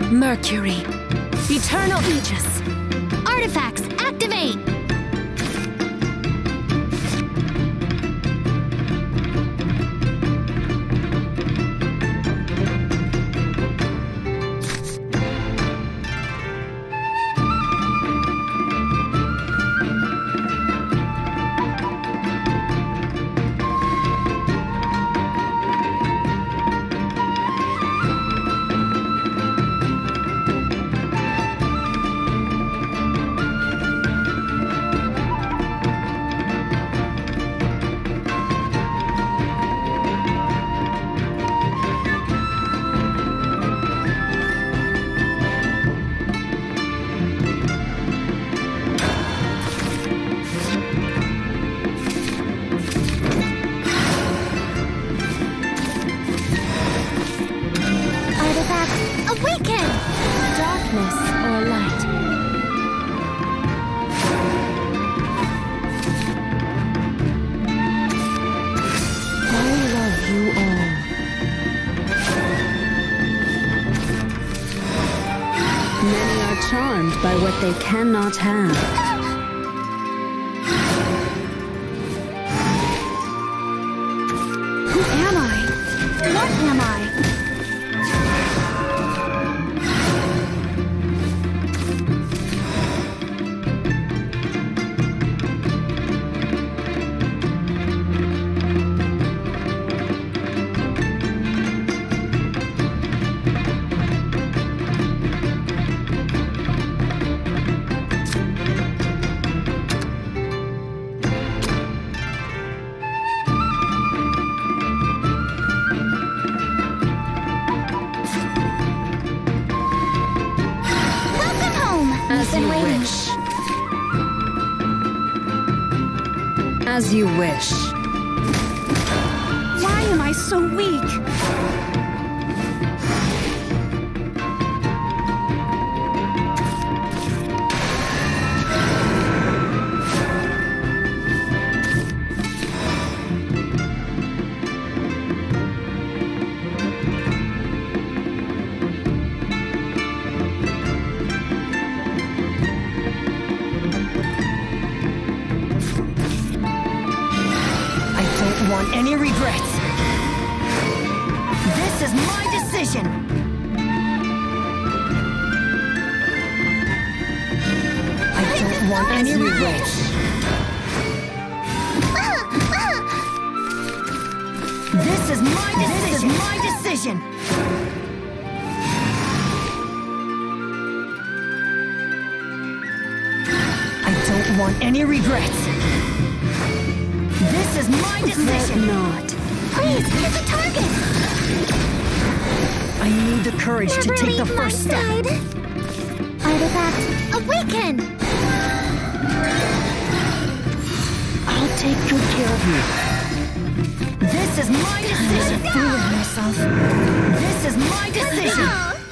Mercury. Eternal Aegis. Artifacts, activate! Charmed by what they cannot have. Who am I? What am I? As you wish. As you wish. Why am I so weak? Want any regrets. This is my decision. I don't want any regrets. This is my decision. This is my decision. I don't want any regrets. This is my decision! Not. Please, hit the target! I need the courage to take the first step. Artifact, awaken! I'll take good care of you. This is my decision! I'm fooling myself. This is my decision!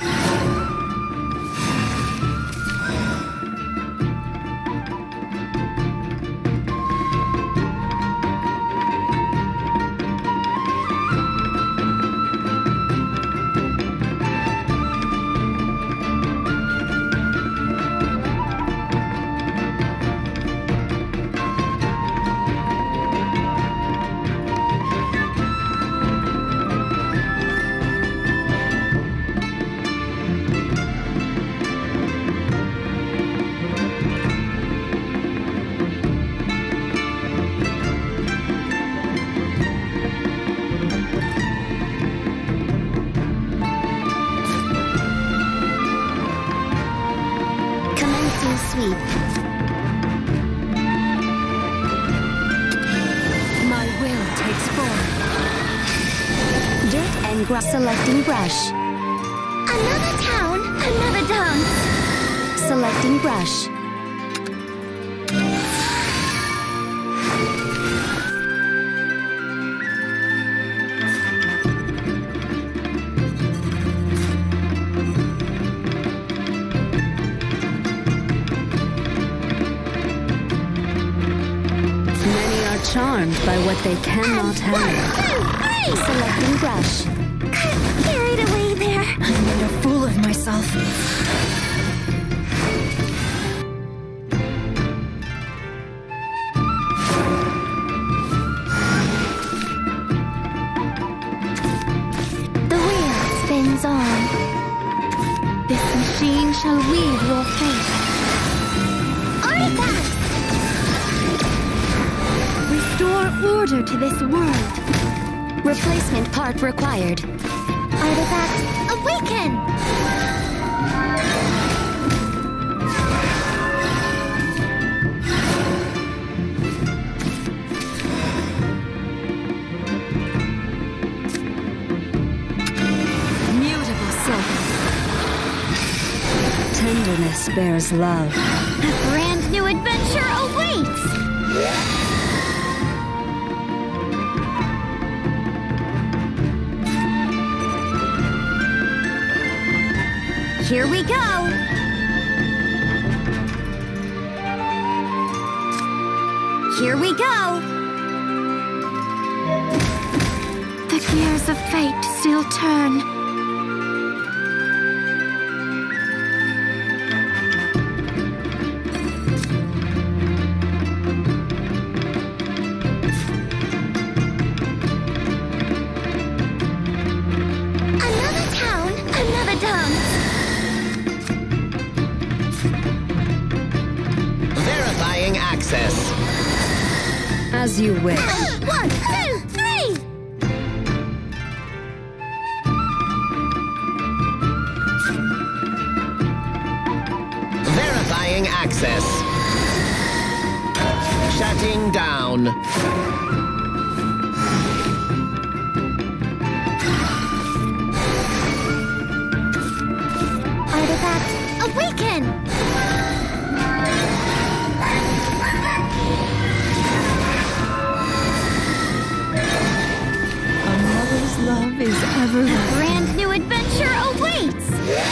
My will takes form. Dirt and grass. Selecting brush. Another town, another dance. Selecting brush. Charmed by what they cannot have. Selecting brush. Carried away there. I made a fool of myself. machine shall weave your fate. Artifacts! Restore order to this world. Replacement part required. Artifact, awaken! Mutable silk. Tenderness bears love. A brand new adventure awaits! Here we go! Here we go! The gears of fate still turn. Another town, another dance! Verifying access. As you wish. 1, 2, 3! Verifying access. Shutting down. Artifact, awaken! A mother's love is ever loving. Brand new adventure awaits!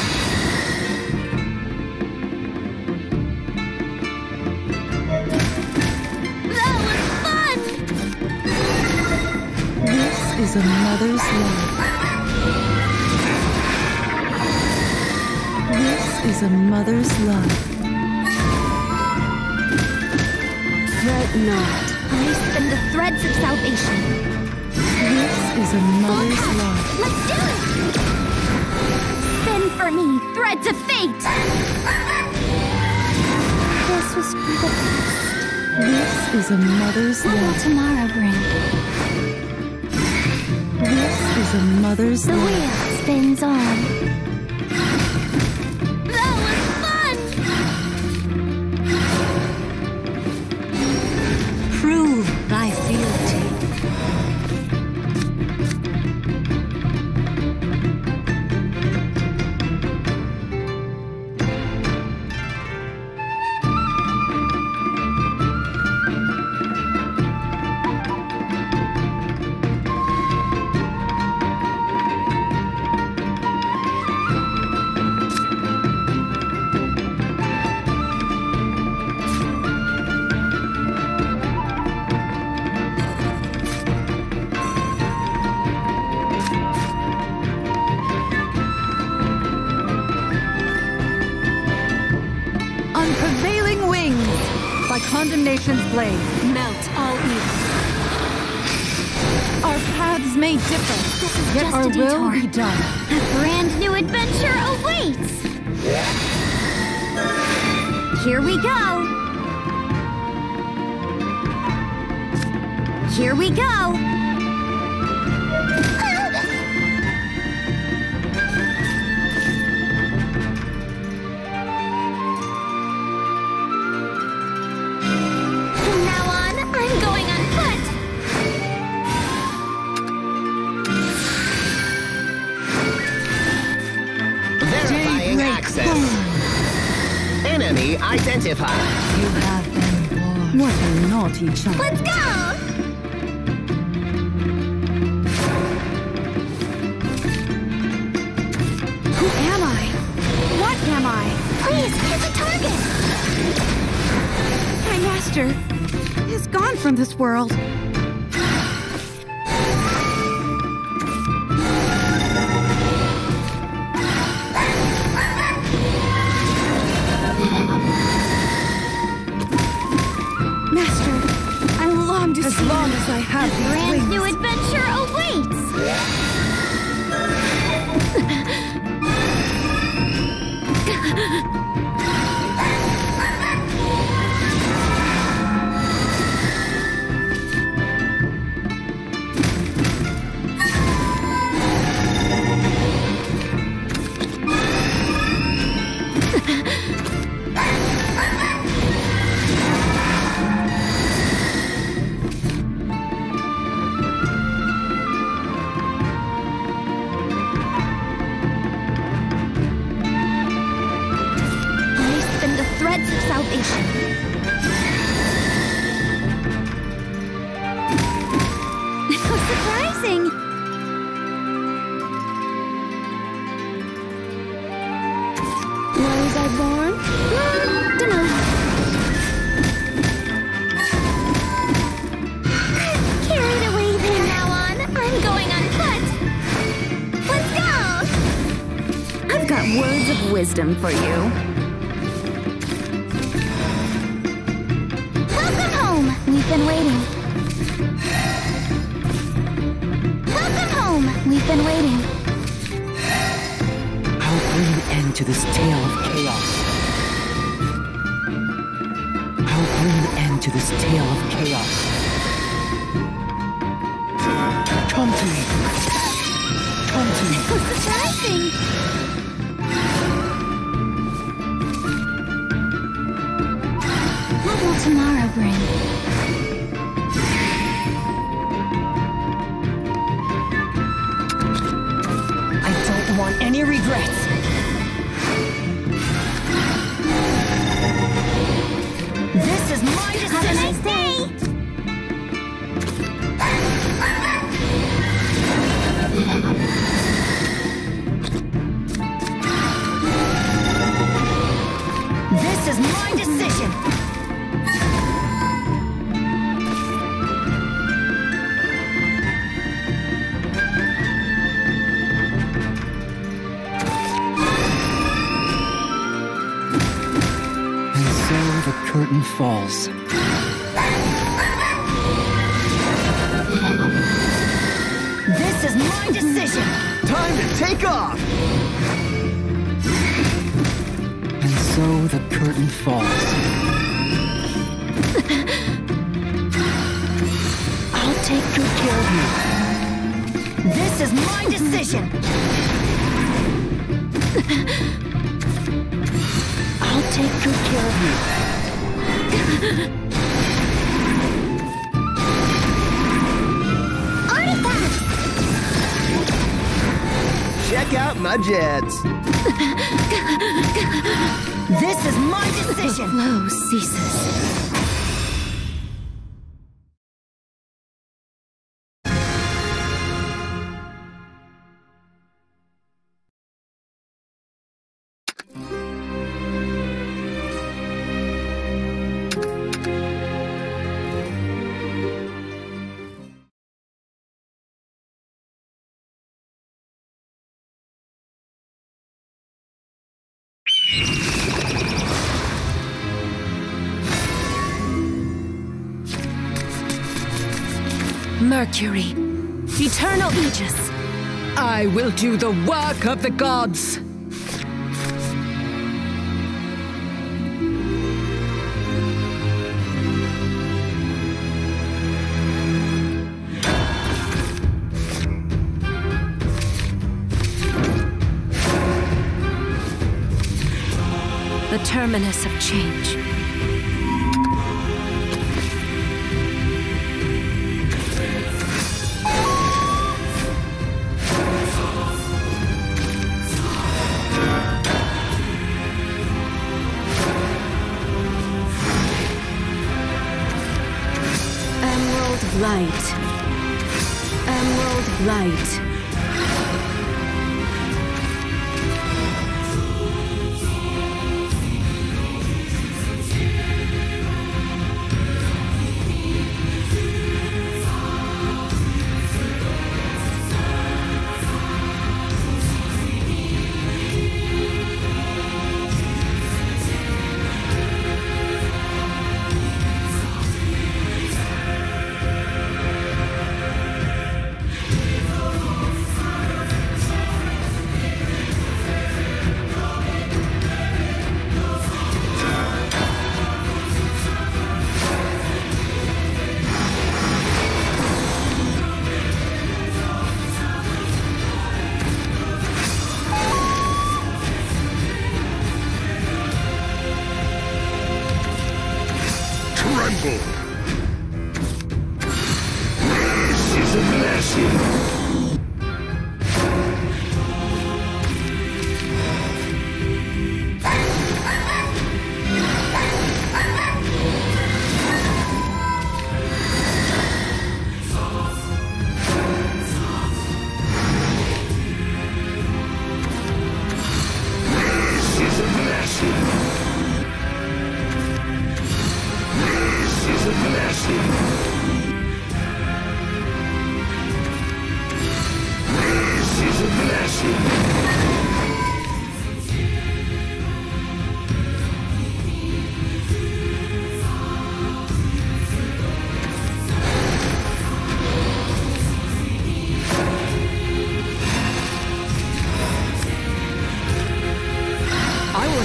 That was fun! This is a mother's love. This is a mother's love. Fret not. I spin the threads of salvation. This is a mother's love. Let's do it! Spin for me, threads of fate! This was for the best. This is a mother's What will love. tomorrow bring? This is a mother's The love. wheel spins on. That was fun! Prove thy fealty. On prevailing wings, by condemnation's blade, melt all evil. Our paths may differ, yet just our a will detour. be done. A brand new adventure awaits! Here we go! Here we go! From now on, I'm going on foot! Verifying access. Enemy identified. You have been born. What a naughty child. Let's go! Who am I? What am I? Please, hit the target! My master is gone from this world. Master, I long to As see long you. as I have these Brand wings. new adventure awaits! have words of wisdom for you. Welcome home! We've been waiting. Welcome home! We've been waiting. I'll bring an end to this tale of chaos. I'll bring an end to this tale of chaos. Come to me. Come to me. So surprising! What will tomorrow bring? I don't want any regrets. This is my decision. Have a nice day! This is my decision. And so the curtain falls. This is my decision. Time to take off! And so the curtain falls. I'll take good care of you. This is my decision. I'll take good care of you. Artifacts! Check out my jets! This is my decision. Flow ceases. Mercury, eternal Aegis. I will do the work of the gods! The terminus of change. Light. Emerald light.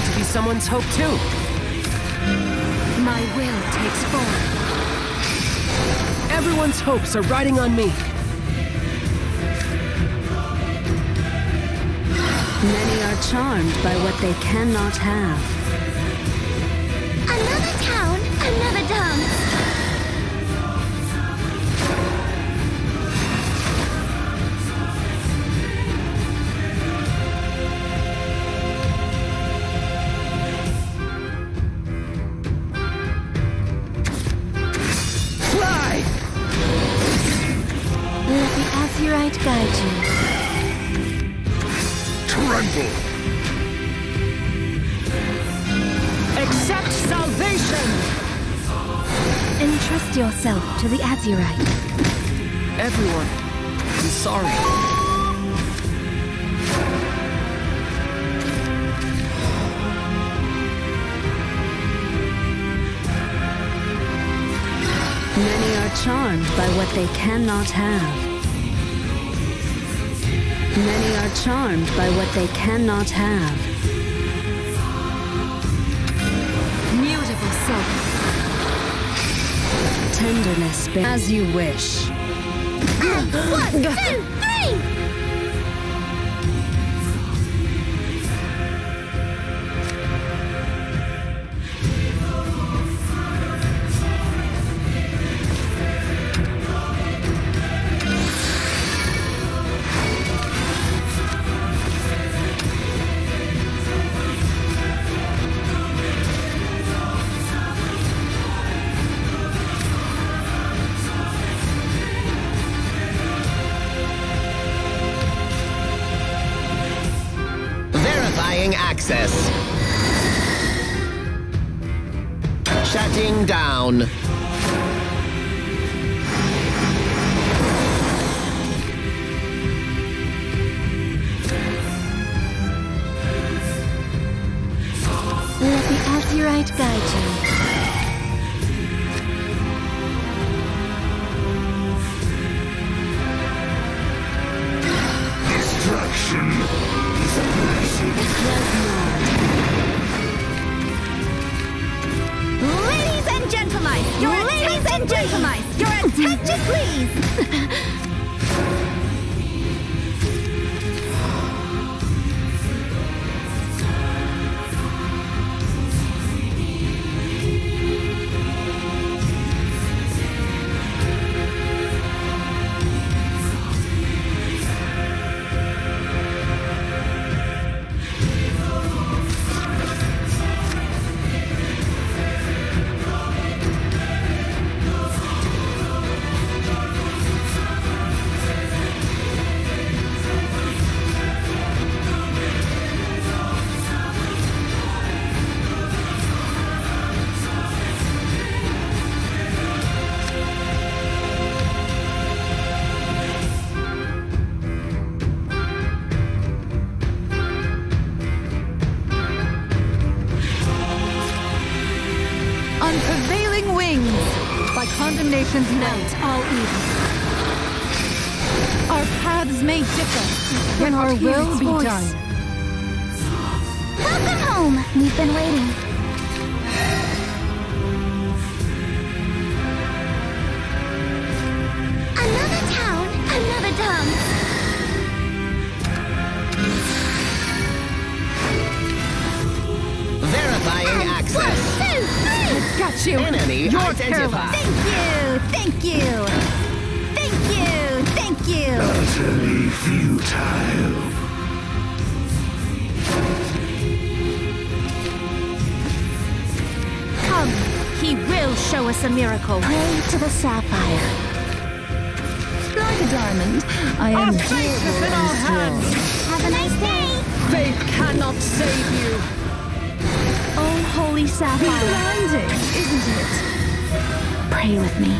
want to be someone's hope too. My will takes form. Everyone's hopes are riding on me. Many are charmed by what they cannot have. Another town, another dance. Fly! Let the Azurite guide you. Tremble! Accept salvation! Entrust yourself to the Azurite. Everyone, I'm sorry. Many are charmed by what they cannot have. Many are charmed by what they cannot have. Mutable soul. Tenderness, as you wish. 1, 2, 3! Access. Shutting down. Let the Azurite guide you. Destruction is a blessing. Ladies and gentlemen, your attention please! On prevailing wings, by condemnation's melt, all evil. Our paths may differ, yet our will be done. Welcome home! We've been waiting. Another town, another dance. Verifying access. 1, 2, 3! Got you! Enemy You're identified. Thank you! Utterly futile. Come, he will show us a miracle. Pray to the sapphire. Like a diamond, I Our am fate is in our hands! Have a nice day! Faith cannot save you! Oh, holy sapphire. blinding, isn't it? Pray with me.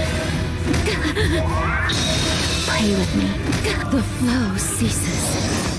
Pray with me. The flow ceases.